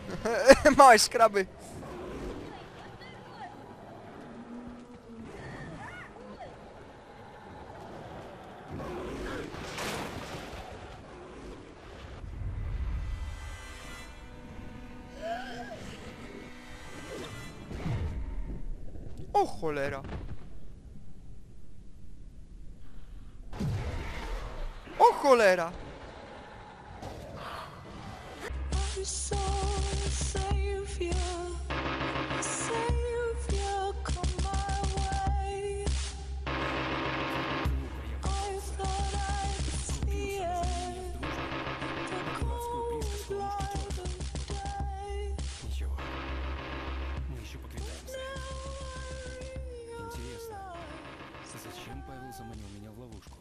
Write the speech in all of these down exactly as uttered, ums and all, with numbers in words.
Małe szkraby. O cholera. O cholera. Заманил меня в ловушку.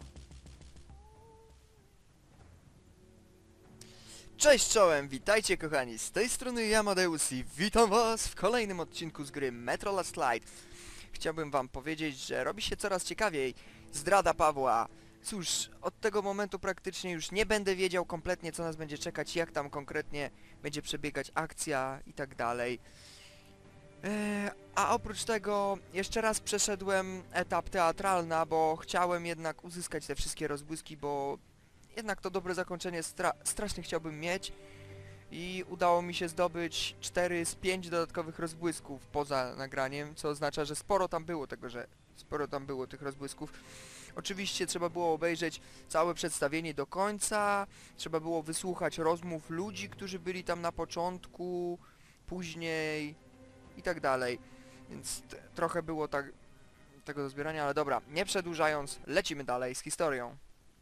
Cześć czołem, witajcie kochani, z tej strony ja Amadeus i witam was w kolejnym odcinku z gry Metro Last Light. Chciałbym wam powiedzieć, że robi się coraz ciekawiej. Zdrada Pawła. Cóż, od tego momentu praktycznie już nie będę wiedział kompletnie, co nas będzie czekać, jak tam konkretnie będzie przebiegać akcja i tak dalej. Eee, a oprócz tego jeszcze raz przeszedłem etap teatralna, bo chciałem jednak uzyskać te wszystkie rozbłyski, bo jednak to dobre zakończenie stra strasznie chciałbym mieć i udało mi się zdobyć cztery z pięć dodatkowych rozbłysków poza nagraniem, co oznacza, że sporo tam było tego, że sporo tam było tych rozbłysków. Oczywiście trzeba było obejrzeć całe przedstawienie do końca, trzeba było wysłuchać rozmów ludzi, którzy byli tam na początku, później i tak dalej, więc trochę było tak tego do zbierania, ale dobra, nie przedłużając, lecimy dalej z historią.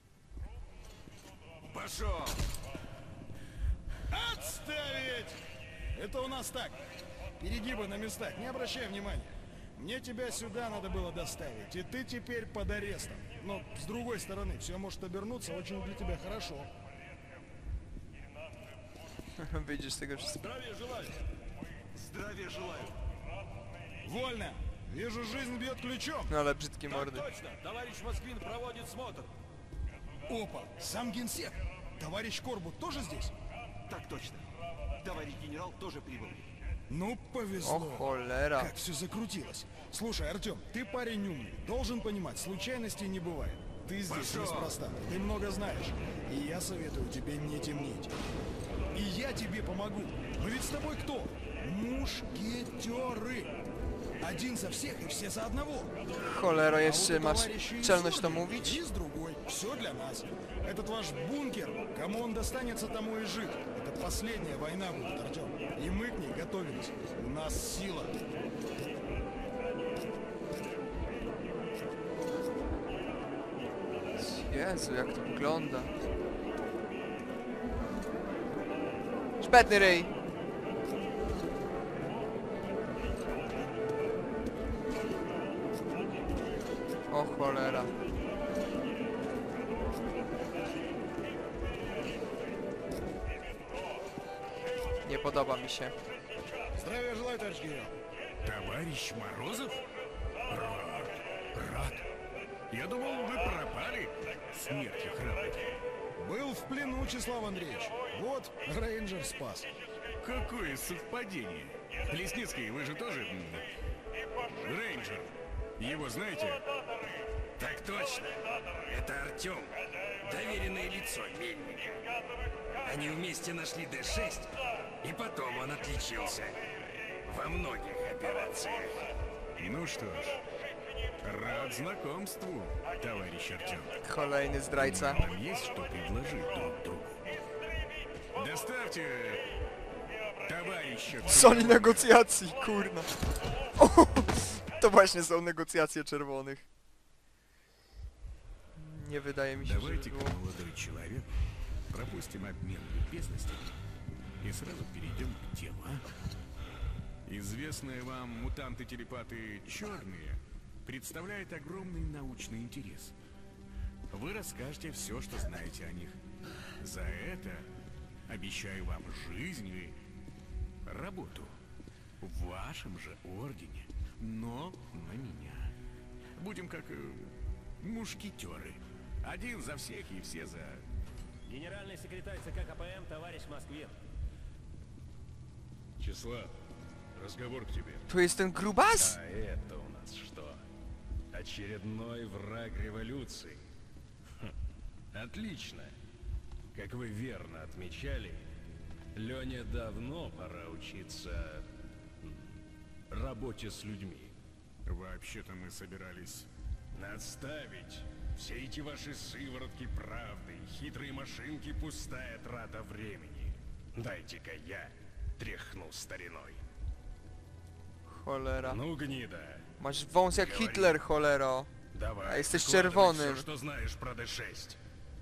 Пошел! Отставить! Это у нас так. Перегибы на местах, не обращай внимания. Мне тебя сюда надо было доставить, и ты теперь под арестом. Но с другой стороны, все может обернуться очень для тебя хорошо. Wyjdziesz z tego wszystkiego. Здравия желаю! Здравия желаю! Вольно! Вижу, жизнь бьет ключом. No ale brzydkie Так mordy. точно! Товарищ Москвин проводит смотр. Опа! Сам генсек! Товарищ Корбут тоже здесь? Так точно. Товарищ генерал тоже прибыл. Ну, O повезло. cholera. Как все закрутилось. Слушай, Артем, ты парень умный. Должен понимать, случайностей не бывает. Ты здесь Пошел. неспроста. Ты много знаешь. И я советую тебе не темнить. И я тебе помогу. Мы ведь с тобой кто? Мушкетеры. Один за всех и все за одного. Cholero, А jeszcze вот у masz товарища из czelność to Ордена mówić? И с другой. Все для нас. Этот ваш бункер, кому он достанется, тому и жить. Это последняя война будет, Артем. И мы к ней готовились. У нас сила. Jezu, jak to wygląda. Szpetny ryj! O cholera. Nie podoba mi się. Здравия желаю, товарищ генерал. Товарищ Морозов? Рад, рад. Я думал, вы пропали. Смертью храбрый. Был в плену, Числав Андреевич. Вот, рейнджер спас. Какое совпадение. Лесницкий, вы же тоже... м, рейнджер. Его знаете? Так точно. Это Артем, доверенное лицо Мельника. Они вместе нашли Д шесть, и потом он отличился во многих операциях. Ну что ж, рад знакомству, товарищ Артем. Kolejny zdrajca. Нам есть что предложить друг другу. Доставьте товарища... Soli negocjacji, kurna. O, to właśnie są negocjacje czerwonych. Nie wydaje mi się, że Давайте-ка, było. молодой человек, пропустим обмен любезностями и сразу перейдем к делу, а? Известные вам мутанты-телепаты черные представляют огромный научный интерес. Вы расскажете все, что знаете о них. За это обещаю вам жизнь и работу в вашем же ордене, но на меня. Будем как э, мушкетеры. Один за всех и все за... Генеральный секретарь ЦК КПМ, товарищ Москвин. Числав, разговор к тебе. To jest ten grubas? А это у нас что? Очередной враг революции. Хм, отлично. Как вы верно отмечали, Лене давно пора учиться м, работе с людьми. Вообще-то мы собирались... Отставить все эти ваши сыворотки правды, хитрые машинки, пустая трата времени. Дайте-ка я тряхну стариной. Cholera. Ну, гнида, Masz wąs jak Hitler, cholero. давай. A jesteś выкладывай czerwonym. Все, что знаешь про дэ шесть.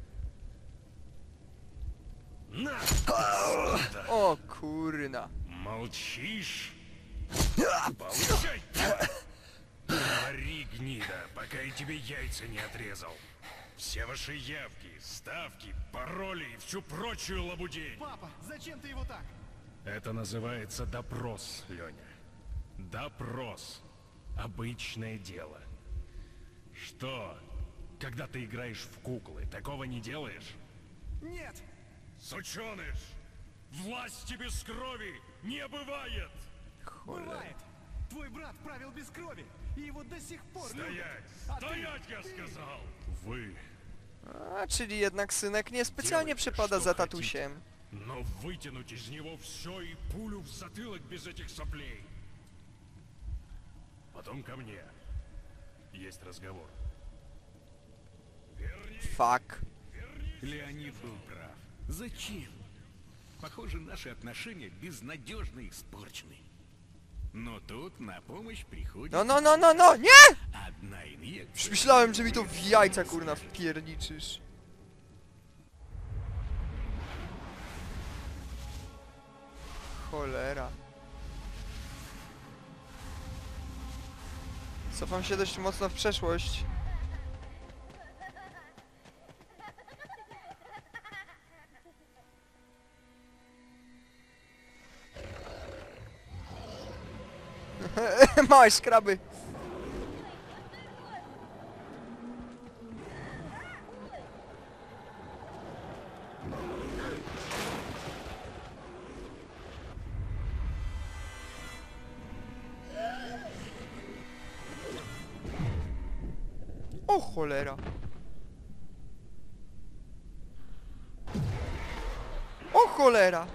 На! O kurna. Молчишь? Получай! Говори, гнида, пока я тебе яйца не отрезал. Все ваши явки, ставки, пароли и всю прочую лабудень. Папа, зачем ты его так? Это называется допрос, Леня. Допрос. Обычное дело. Что? Когда ты играешь в куклы, такого не делаешь? Нет! Сученыш! Власти без крови не бывает! Бывает! Твой брат правил без крови, и его до сих пор любят. Стоять! А ты- Стоять, я сказал! Вы, A, czyli jednak synek niespecjalnie Делайте, przepada что za хотите. tatusiem. но вытянуть из него все и пулю в затылок без этих соплей. Потом ко мне. Есть разговор. Верни, Fuck. Леонид был прав. Зачем? Похоже, наши отношения безнадежно испорчены. Но тут на помощь приходит No, no, no, no, no, nie! одна инъекция. Już myślałem, że mi to w jajca kurna wpierniczysz. Cholera. Cofam się dość mocno w przeszłość. Małe skraby. O cholera. O cholera.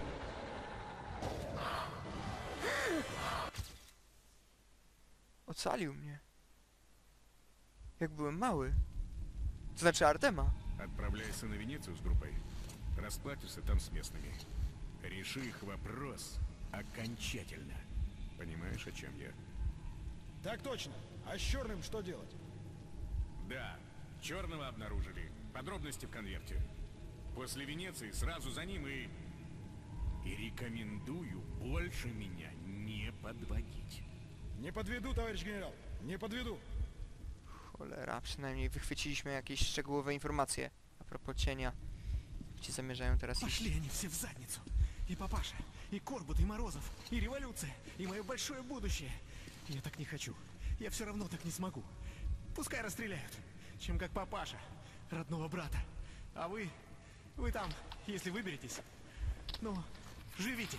Ocalił mnie. Jak byłem mały. To znaczy Artema. Отправляйся на Венецию с группой. Расплатишься там с местными. Реши их вопрос окончательно. Понимаешь, о чем я? Так точно. А с черным что делать? Да, черного обнаружили. Подробности в конверте. После Венеции сразу за ним и... И рекомендую больше меня не подводить. Не подведу, товарищ генерал. Не подведу. Cholera, przynajmniej wychwyciliśmy jakieś szczegółowe informacje a propos cienia. Gdzie zamierzają teraz iść? Пошли они все в задницу. И папаша, и Корбут, и Морозов, и революция, и мое большое будущее. Я так не хочу. Я все равно так не смогу. Пускай расстреляют, чем как папаша, родного брата. А вы, вы там, если выберетесь, ну, живите.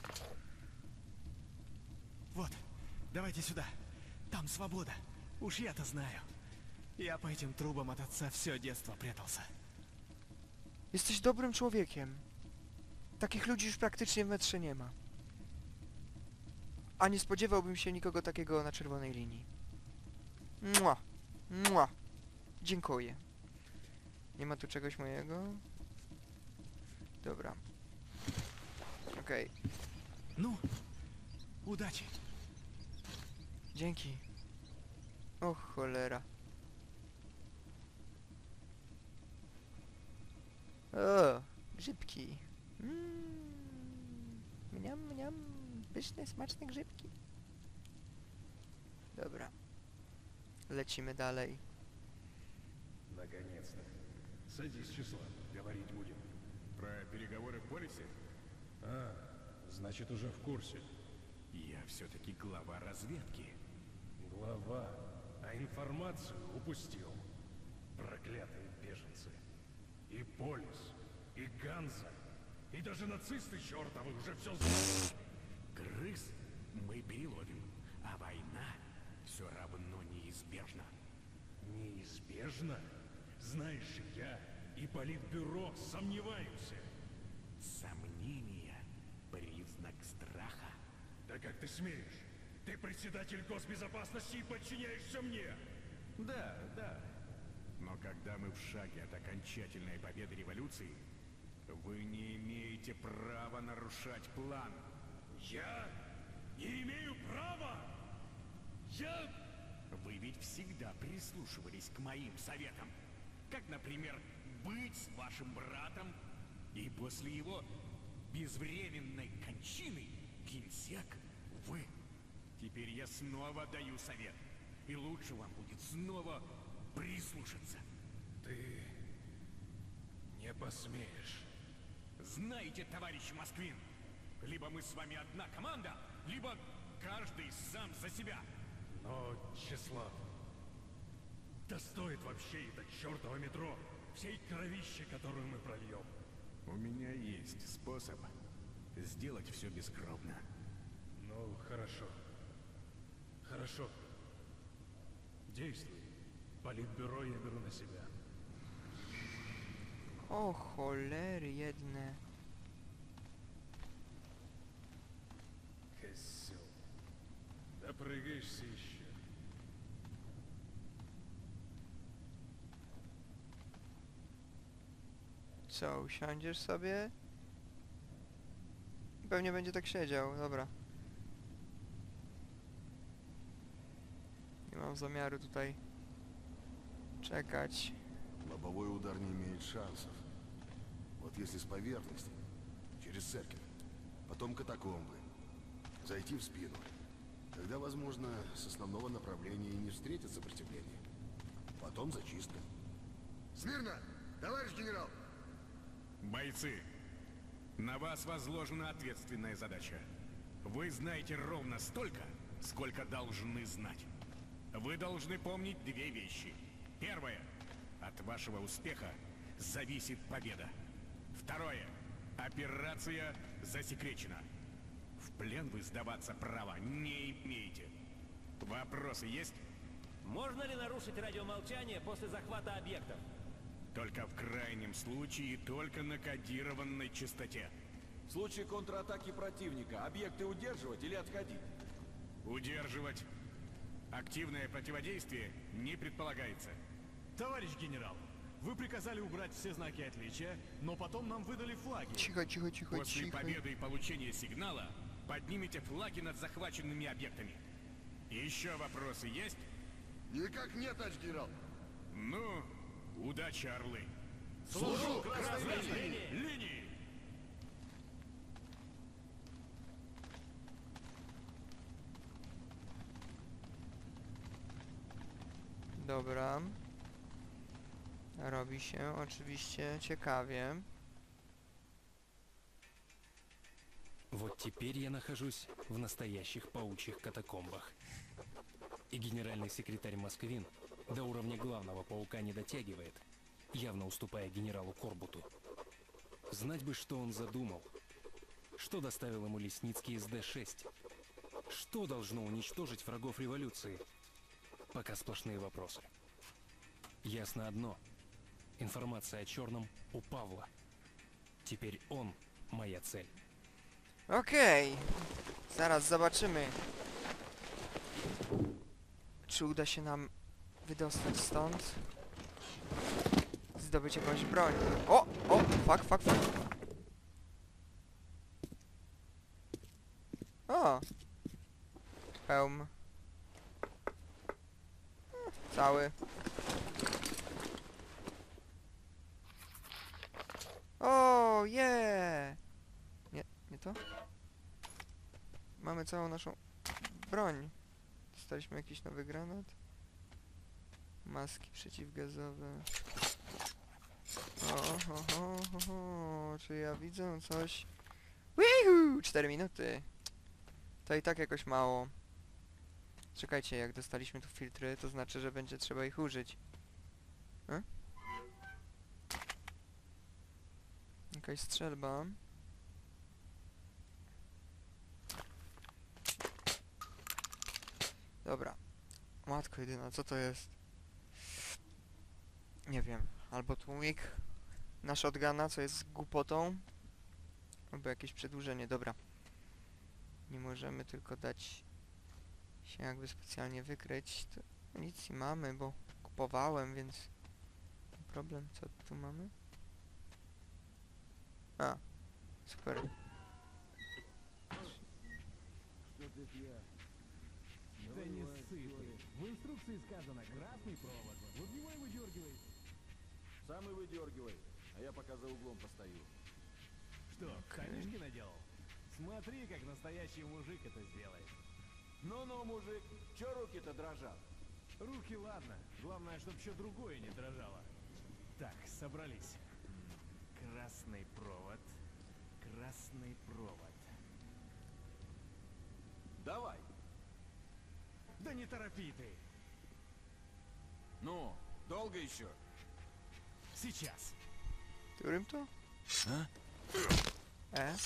Вот, давайте сюда. Там свобода. Уж я-то знаю. Я по этим трубам от отца все детство прятался. Jesteś dobrym człowiekiem. Takich ludzi już praktycznie w metrze nie ma. A nie spodziewałbym się nikogo takiego na czerwonej linii. Mua. Mua. Dziękuję. Nie ma tu czegoś mojego? Dobra. Okej. Ну, удачи. Dzięki. O cholera. O, grzybki. Mmm. Mniam, mniam. Pyszne, smaczne grzybki. Dobra. Lecimy dalej. Наконец-то. Садись, Числав, говорить будем. Про переговоры в полисе? А, значит, уже в курсе. Я все-таки глава разведки. Глава, а информацию упустил. Проклятые беженцы. И Полис, и Ганза, и даже нацисты чертовы уже все знают. Крыс мы переловим, а война все равно неизбежна. Неизбежно? Знаешь, я и политбюро сомневаемся. Сомнение — признак страха. Да как ты смеешь? Ты председатель госбезопасности и подчиняешься мне. Да, да. Но когда мы в шаге от окончательной победы революции, вы не имеете права нарушать план. Я не имею права? Я... Вы ведь всегда прислушивались к моим советам. Как, например, быть с вашим братом, и после его безвременной кончины генсек вы. Теперь я снова даю совет, и лучше вам будет снова прислушаться. Ты не посмеешь. Знаете, товарищ Москвин, либо мы с вами одна команда, либо каждый сам за себя. Но, Числав, да стоит вообще это чертово метро, всей кровище, которую мы прольем. У меня есть способ сделать все бескровно. Ну, хорошо. Хорошо. Действуй. Политбюро я беру на себя. O cholery jedne. Козел. Допрыгаешься еще. Co, usiądziesz sobie? Pewnie będzie tak siedział, dobra. Nie mam zamiaru tutaj czekać. Лобовой удар не имеет шансов. Вот если с поверхности, через церковь, потом катакомбы, зайти в спину, тогда, возможно, с основного направления и не встретит сопротивление. Потом зачистка. Смирно! Товарищ генерал! Бойцы, на вас возложена ответственная задача. Вы знаете ровно столько, сколько должны знать. Вы должны помнить две вещи. Первое. От вашего успеха зависит победа. Второе. Операция засекречена. В плен вы сдаваться права не имеете. Вопросы есть? Можно ли нарушить радиомолчание после захвата объектов? Только в крайнем случае, только на кодированной частоте. В случае контратаки противника объекты удерживать или отходить? Удерживать. Активное противодействие не предполагается. Товарищ генерал, вы приказали убрать все знаки отличия, но потом нам выдали флаги. Cicho, cicho, cicho, После cicho. победы и получения сигнала поднимите флаги над захваченными объектами. Еще вопросы есть? Никак нет, товарищ генерал. Ну, удачи, орлы. Служу Красной линии! Линии! Dobra. Robi się oczywiście ciekawie. Вот теперь я нахожусь в настоящих паучьих катакомбах. И генеральный секретарь Москвин до уровня главного паука не дотягивает, явно уступая генералу Корбуту. Знать бы, что он задумал. Что доставил ему Лесницкий из Д шесть? Что должно уничтожить врагов революции? Пока сплошные вопросы. Ясно одно. Информация о Черном у Павла. Теперь он моя цель. Okej. Zaraz zobaczymy, czy uda się nam wydostać stąd. Zdobyć jakąś broń. O! O! Fuck, fuck, fuck. O! Pełm. Cały. O, yeah! Nie, nie to? Mamy całą naszą broń. Dostaliśmy jakiś nowy granat. Maski przeciwgazowe. O, ho, ho, ho, ho. Czy ja widzę coś? Wihu! cztery minuty. To i tak jakoś mało. Czekajcie, jak dostaliśmy tu filtry, to znaczy, że będzie trzeba ich użyć. E? Jakaś strzelba. Dobra. Matko jedyna, co to jest? Nie wiem. Albo tłumik na shotguna, co jest głupotą. Albo jakieś przedłużenie, dobra. Nie możemy tylko dać się jakby specjalnie wykryć. To nic nie mamy, bo kupowałem, więc... Problem, co tu mamy? A, super. Да не ссы ты. В инструкции сказано красный провод. Вот его и выдергивай. Сам и выдергивай, а я пока за углом постою. Что, штанишки наделал? Смотри, как настоящий мужик это сделает. Ну-ну, мужик, чё руки-то дрожат? Руки ладно, главное, чтоб еще другое не дрожало. Так, собрались. Красный провод. Красный провод. Давай. Да не торопи ты. Ну, долго еще? Сейчас. Którym to? А? E?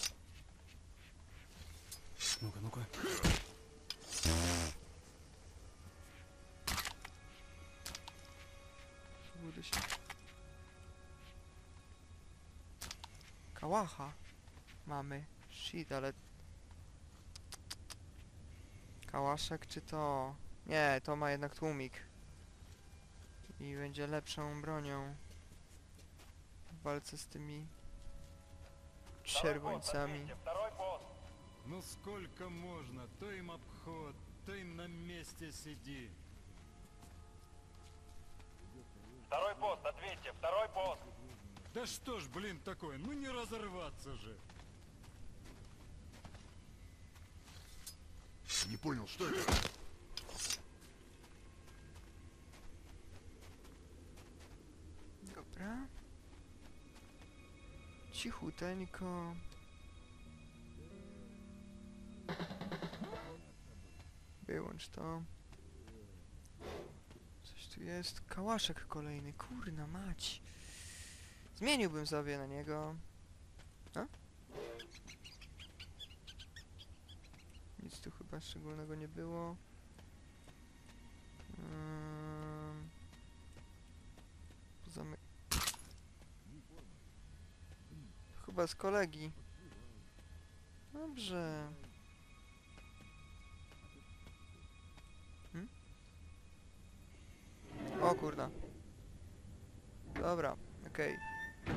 Ну-ка, ну-ка. Budę się... Kałacha. Mamy. Shit, ale... Kałaszek czy to? Nie, to ma jednak tłumik. I będzie lepszą bronią. W walce z tymi... Czerwońcami. Ну сколько можно? То им обход, то им на месте сиди. Второй пост, ответьте, второй пост. Да что ж, блин, такое, ну не разорваться же. Не понял, что это? Dobra. Cichuteńko. Wyłącz to. Coś tu jest. Kałaszek kolejny. Kurna mać. Zmieniłbym sobie na niego. A? Nic tu chyba szczególnego nie było. Um, pozamy... Chyba z kolegi. Dobrze. Hmm? O kurna. Dobra, okej. Okay.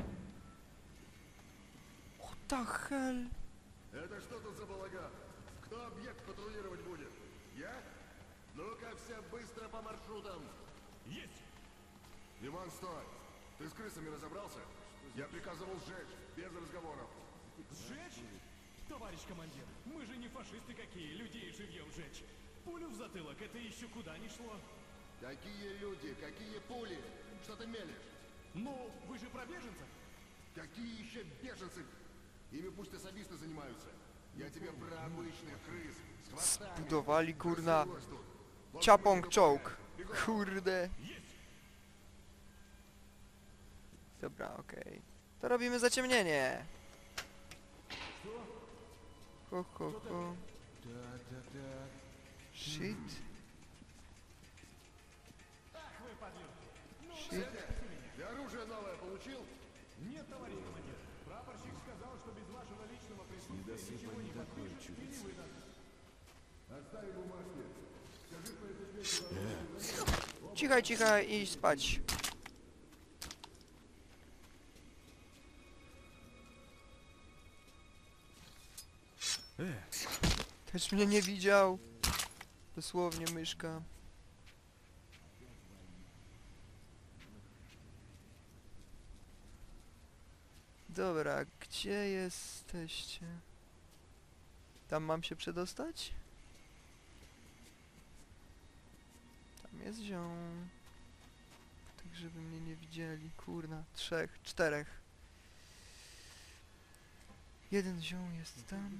What the hell? Это что тут за балаган? Кто объект патрулировать будет? Я? Ну-ка все быстро по маршрутам. Есть! Иван, стой! Ты с крысами разобрался? Я приказывал сжечь, без разговоров. Сжечь? Товарищ командир, мы же не фашисты какие, людей живьем сжечь. Пулю в затылок, это еще куда ни шло. Какие люди, какие пули? Что ты мелешь? Ну, вы же про беженцев? Какие еще беженцы? Ими пусть особисты занимаются. Я тебе про обычных крыс с хвостами. Budowali kurna ciapong czołg. Kurde. Dobra, okej. Okay. To robimy zaciemnienie. Ho, ho, ho. Shit. Shit. Ты оружие новое получил? Нет, товарищ командир. Прапорщик сказал, что без вашего личного присутствия ничего не подпишет и не выдаст. Оставь бумажки. Скажи своей Cichaj, cichaj i spać. Też mnie nie widział. Dosłownie myszka. Dobra, gdzie jesteście? Tam mam się przedostać? Tam jest ziom. Tak, żeby mnie nie widzieli. Kurna, trzech, czterech. Jeden ziom jest tam.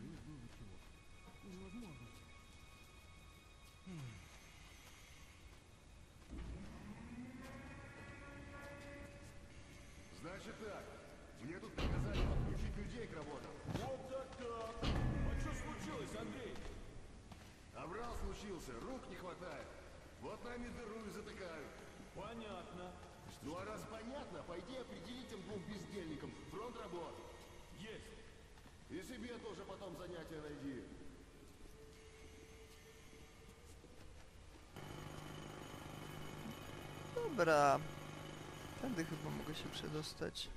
Значит так, мне тут приказали подключить людей к работам. Вот так так. А что случилось, Андрей? Обрал случайно. учился, рук не хватает. Вот нами дыру и затыкают. Понятно. Ну а раз понятно, пойди определи тем двум бездельникам фронт работ. Есть. И себе тоже потом занятия найди. Dobra. Tędy chyba mogę się przedostać.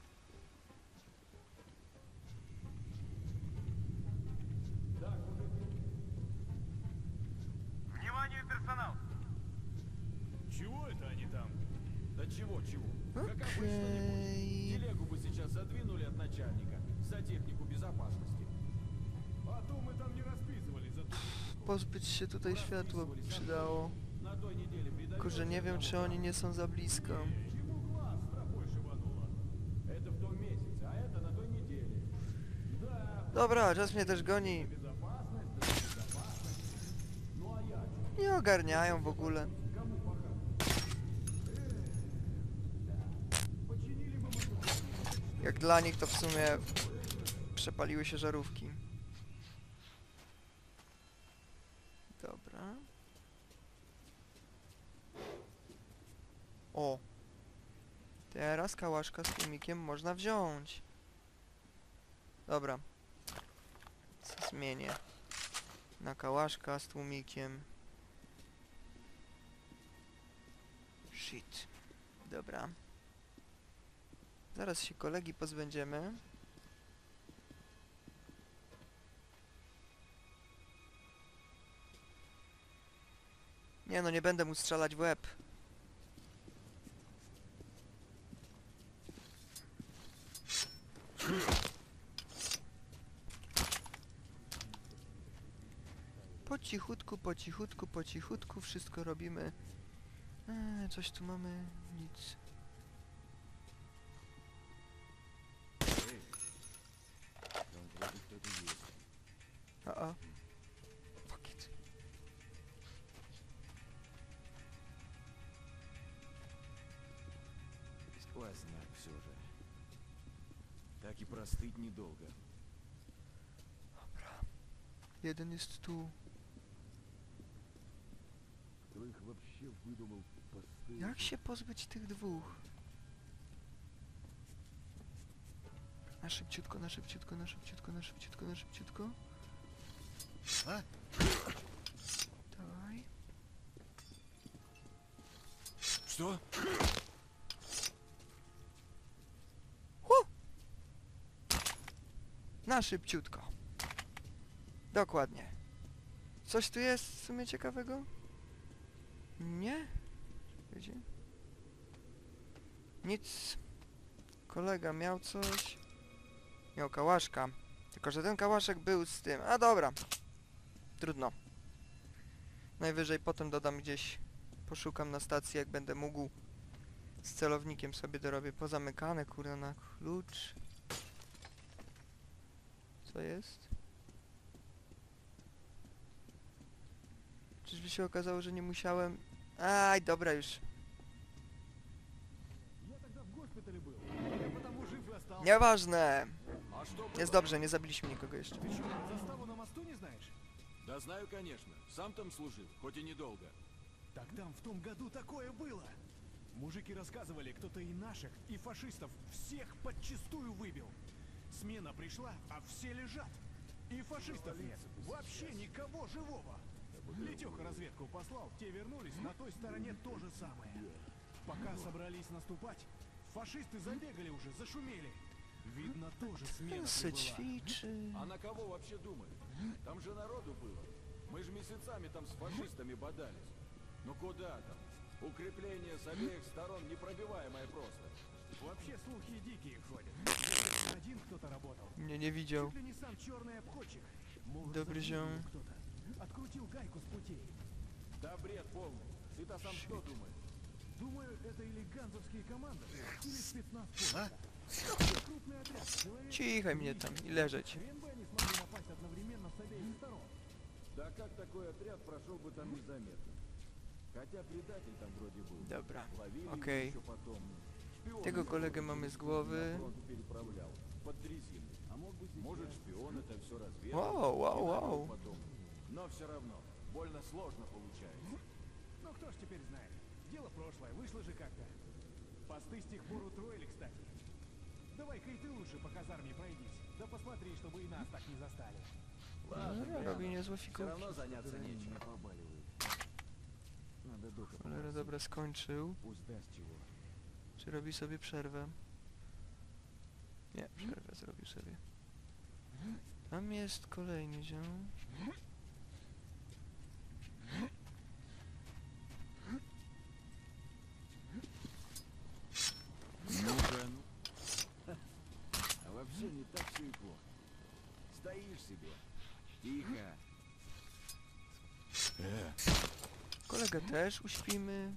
Внимание, персонал! Чего это они там? Да чего-чего? Как обычно, Okej. телегу бы сейчас задвинули от начальника за технику безопасности. А то мы там не расписывали за ту... Pozbyć się tutaj światła by przydało. На той неделе придали... Kurczę, nie wiem czy oni nie są za blisko. Чему глаз стропой шибануло? Это в том месяце, а это на той неделе. Да, Dobra, czas mnie też goni. безопасность, да безопасность. Ну а я чё? Nie ogarniają w ogóle. Кому пахать? Починили бы мы... Jak dla nich to w sumie przepaliły się żarówki. Dobra. O! Teraz kałaszka z tłumikiem można wziąć. Dobra. Co zmienię? Na kałaszka z tłumikiem. Shit. Dobra. Zaraz się kolegi pozbędziemy. Nie no, nie będę mu strzelać w łeb. Po cichutku, po cichutku, po cichutku wszystko robimy. Eee, coś tu mamy? Nic. A-a. Fuck it. Сквозняк все же. Так и простыть недолго. Jeden jest tu. Кто их вообще выдумал посты? Jak się pozbyć tych dwóch? Na szybciutko, na szybciutko, na szybciutko, na szybciutko, na szybciutko. A? Dawaj. Что? Hu! Na szybciutko. Dokładnie. Coś tu jest w sumie ciekawego? Nie? Gdzie? Nic. Kolega miał coś. Miał kałaszka. Tylko że ten kałaszek był z tym. A dobra. Trudno. Najwyżej potem dodam gdzieś. Poszukam na stacji jak będę mógł. Z celownikiem sobie dorobię. Pozamykane kurde na klucz. Co jest? Czyżby się okazało, że nie musiałem... Aj, dobra już. Я тогда в госпитале был. Я потому жив и остался. Nieważne. А что Jest dobrze, nie zabiliśmy nikogo jeszcze. Ты что, заставу на мосту не знаешь? Да знаю, конечно. Сам там служил, хоть и недолго. Так там в том году такое было. Мужики рассказывали, кто-то и наших, и фашистов всех подчистую выбил. Смена пришла, а все лежат. И фашистов нет. Вообще никого живого. Летеха разведку послал, те вернулись, на той стороне то же самое. Пока собрались наступать, фашисты забегали уже, зашумели. Видно, тоже смена Se прибыла. ćwiczy. А на кого вообще думали? Там же народу было. Мы же месяцами там с фашистами бодались. Ну куда там? Укрепление с обеих сторон непробиваемое просто. Вообще слухи дикие ходят. Один кто-то работал. Mnie nie widział. Чуть ли не сам черный обходчик. Может, Добрый задвинул зём. кто-то. Открутил гайку с путей. Да бред полный. Ты-то сам что думаешь? Думаю, это или ганзовские команды, или спецназ поезда. Все крупный отряд. Человек Cichaj mnie tam i leżeć. хрен бы они смогли напасть одновременно с обеих сторон. Да как такой отряд прошел бы там незаметно? Хотя предатель там вроде был. Dobra, Ловили okej. еще потом. Шпион Tego на kolegę mamy z głowy. фронт переправлял. Под дрезиной. А мог быть, может шпион это все разведал. Wow, wow, И народ wow. потом. Но все равно. Больно сложно получается. Ну кто ж теперь знает? Дело прошлое, вышло же как-то. Посты с тех пор утроили, кстати. Давай-ка и ты лучше по казарме пройдись. Да посмотри, чтобы и нас так не застали. Ладно, No, robi niezłe все fikołki. равно заняться нечем. Надо доктор. Cholera, dobra, skończył. Пусть даст чего. Czy robi sobie przerwę? Nie, przerwę zrobił sobie. Tam jest kolejny ziom. Ну-ка, ну. А вообще не так все и плохо. Стоишь себе. Тихо. Э, Kolegę też uśpimy.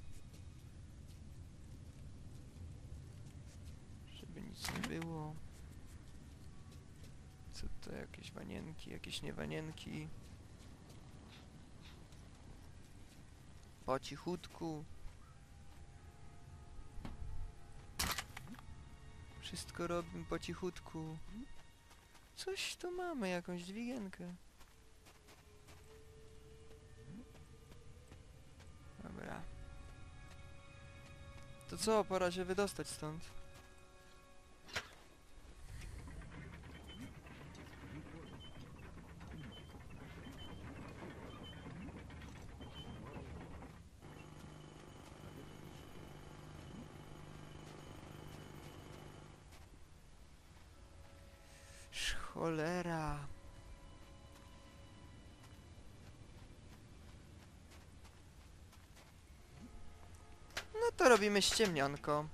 Żeby nic nie było. Co to, jakieś wanienki, jakieś niewanienki. Po cichutku. Wszystko robimy po cichutku. Coś tu mamy, jakąś dźwigienkę. Dobra. To co, pora się wydostać stąd. Cholera. No to robimy ściemnionko.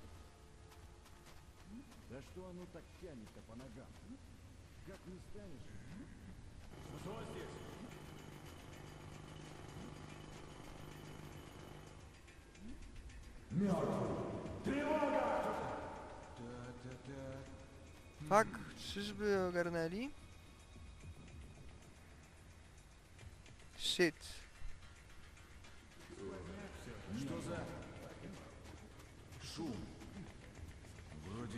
Да что оно так тянет-то по ногам? Как не станешь? Что здесь? Fak, czyżby ogarnęli? Shit. Что за шум? Вроде...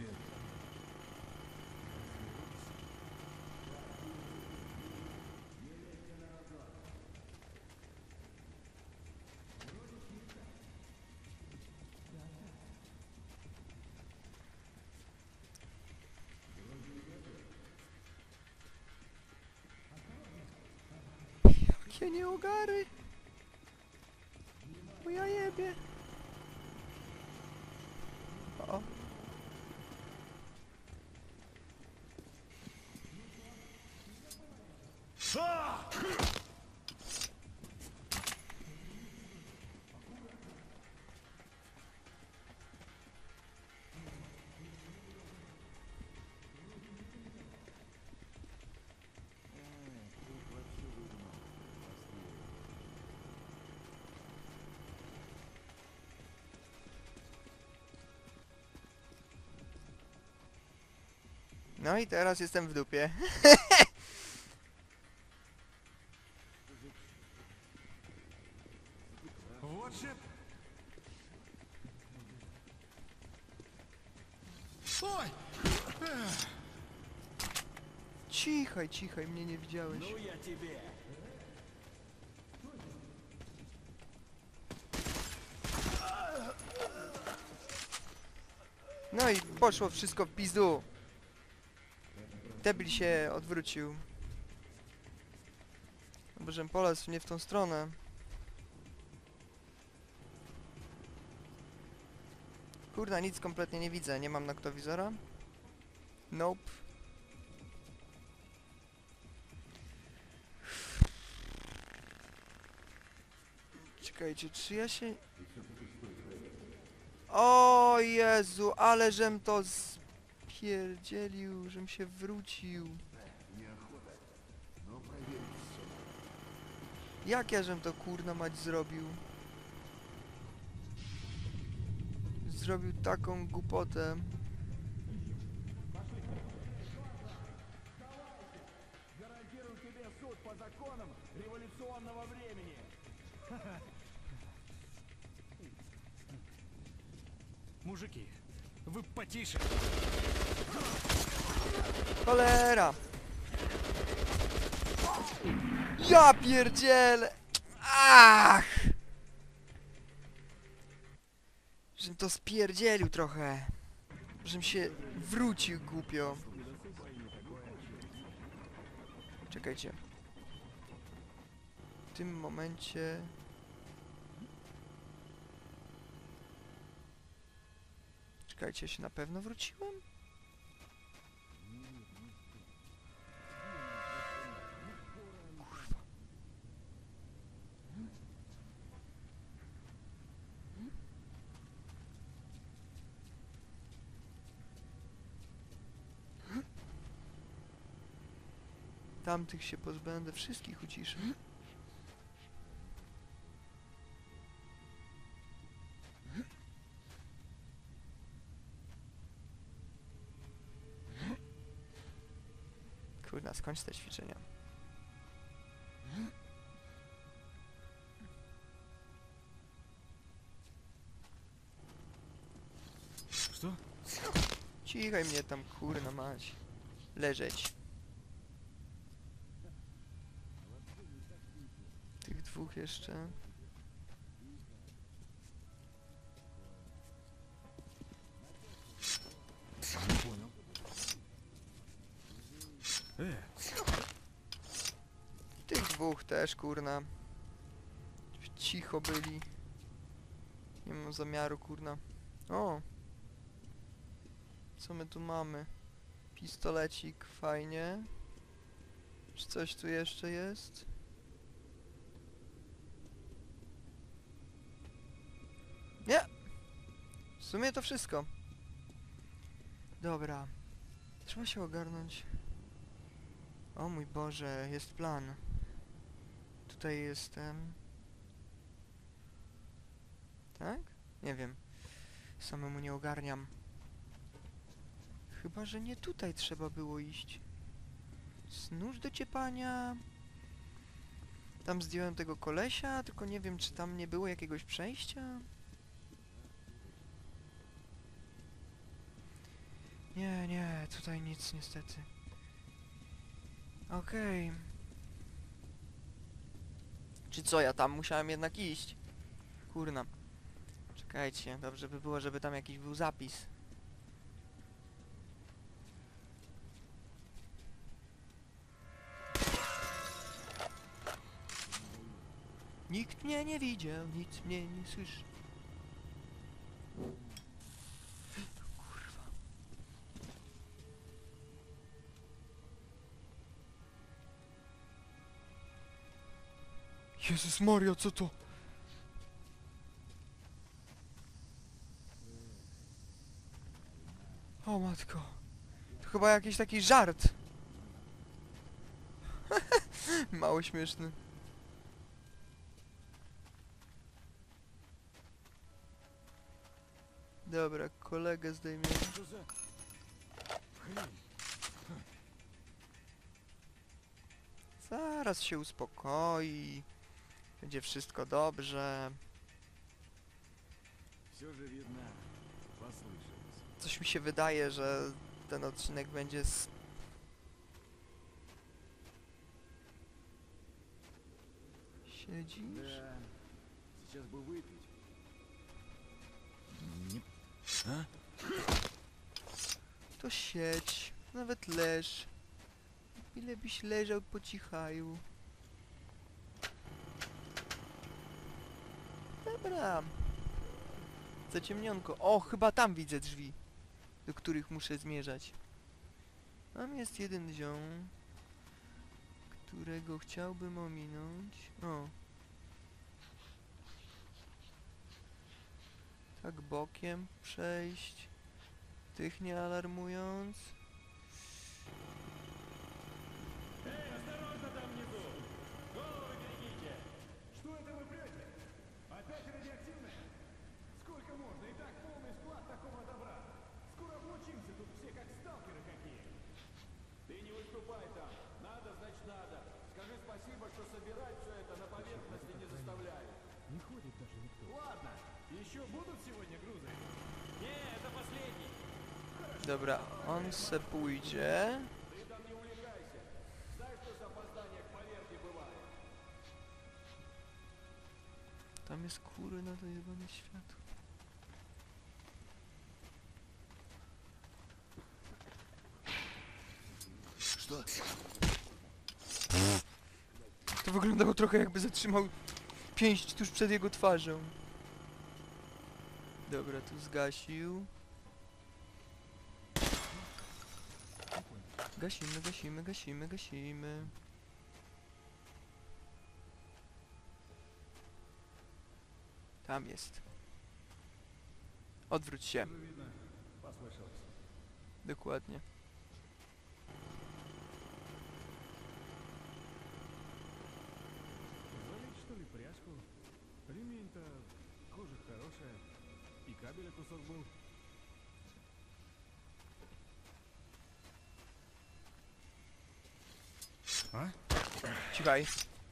Jakie nie ogary. Bo ja jebie. O. No i teraz jestem w dupie. Вот же... Ой! Эх. Cichaj, cichaj, mnie nie widziałeś. Ну я тебе! No i poszło wszystko w pizdu. Debil się odwrócił. Bo żem polazł nie w tą stronę. Kurna, nic kompletnie nie widzę. Nie mam noktowizora. Nope. Czekajcie, czy ja się... O Jezu, ale żem to spierdzielił, żem się wrócił. Jak ja żem to kurna mać zrobił? Zrobił taką głupotę. Гарантирую тебе суд по законам революционного времени. Мужики, вы потише. Cholera! Ja pierdzielę! Ach! Żem to spierdzielił trochę. Żem się wrócił głupio. Czekajcie. W tym momencie... Czekajcie, ja się na pewno wróciłem? Kurwa. Tamtych się pozbędę, wszystkich uciszę. Kurna, skończ te ćwiczenia. Co? Cichaj mnie tam, kurna mać. Leżeć. Tych dwóch jeszcze. Не понял. Э, Tych dwóch też, kurna. Cicho byli. Nie mam zamiaru, kurna. O! Co my tu mamy? Pistolecik, fajnie. Czy coś tu jeszcze jest? Nie! W sumie to wszystko. Dobra. Trzeba się ogarnąć. O mój Boże, jest plan. Tutaj jestem. Tak? Nie wiem. Samemu nie ogarniam. Chyba, że nie tutaj trzeba było iść. Snóż do ciepania. Tam zdjąłem tego kolesia, tylko nie wiem, czy tam nie było jakiegoś przejścia. Nie, nie, tutaj nic niestety. Okej. Okay. Czy co, ja tam musiałem jednak iść? Kurna. Czekajcie, dobrze by było, żeby tam jakiś był zapis. Nikt mnie nie widział, nic mnie nie słyszy. Kurwa. Jezus Maria, co to? O matko. To chyba jakiś taki żart. Mało śmieszny. Dobra, kolegę zdejmiemy. Zaraz się uspokoi. Będzie wszystko dobrze. Coś mi się wydaje, że ten odcinek będzie z... Siedzisz? Сейчас бы выпить. не... А? To siedź. Nawet leż. Ile byś leżał po cichaju. Dobra. Za ciemnionko. O, chyba tam widzę drzwi, do których muszę zmierzać. Tam jest jeden ziom, którego chciałbym ominąć. O. Tak bokiem przejść. Tych nie alarmując. Что это вы прете? Опять радиоактивное? Сколько можно? И так полный склад такого добра. Скоро облучимся тут все, как сталкеры какие. Ты не выступай там. Надо, значит надо. Скажи спасибо, что собирать все это на поверхности не заставляют. Не ходит даже никто. Ладно, еще будут сегодня грузы? Не, это последний. Dobra, on se pójdzie. Ты там не увлекайся. Знаешь, что с опозданием к поверке бывает? Tam jest kury na to jebane światło. Что? To wyglądało trochę jakby zatrzymał pięść tuż przed jego twarzą. Dobra, tu zgasił. Gasimy, gasimy, gasimy, gasimy. Tam jest. Odwróć się. Dokładnie. Залить, что ли, пряжку? Ремень-то кожа хорошая. И кабеля кусок был. А? Cichaj.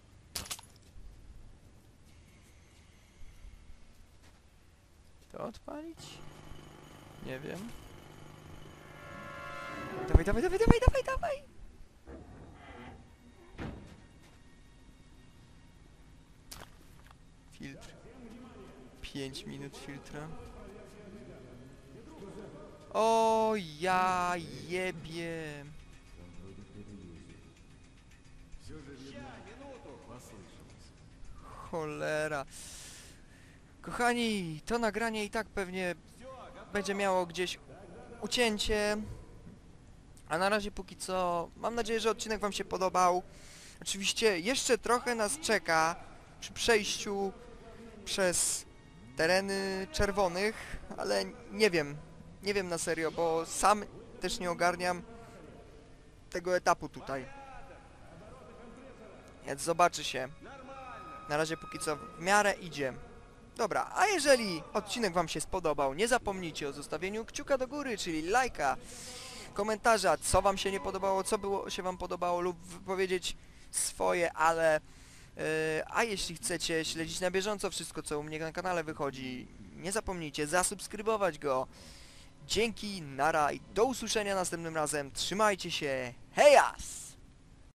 To odpalić? Nie wiem. Dawaj, dawaj, dawaj, dawaj, dawaj, dawaj! Filtr. pięć minut filtra. O, ja jebie. Cholera. Kochani, to nagranie i tak pewnie będzie miało gdzieś ucięcie. A na razie póki co mam nadzieję, że odcinek wam się podobał. Oczywiście jeszcze trochę nas czeka przy przejściu przez tereny czerwonych, ale nie wiem, nie wiem na serio, bo sam też nie ogarniam tego etapu tutaj. Więc zobaczy się. Na razie póki co w miarę idzie. Dobra, a jeżeli odcinek wam się spodobał, nie zapomnijcie o zostawieniu kciuka do góry, czyli lajka, komentarza, co wam się nie podobało, co było się wam podobało lub wypowiedzieć swoje, ale... Yy, a jeśli chcecie śledzić na bieżąco wszystko, co u mnie na kanale wychodzi, nie zapomnijcie zasubskrybować go. Dzięki, nara i do usłyszenia następnym razem. Trzymajcie się, hejas!